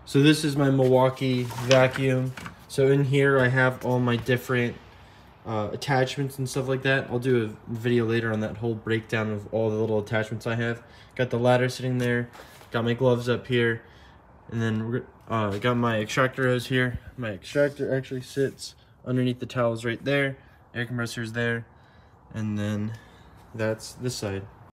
So this is my Milwaukee vacuum. So in here I have all my different attachments and stuff like that. I'll do a video later on that whole breakdown of all the little attachments I have. Got the ladder sitting there, got my gloves up here, and then got my extractor hose here. My extractor actually sits underneath the towels right there. Air compressor's there, and then that's this side.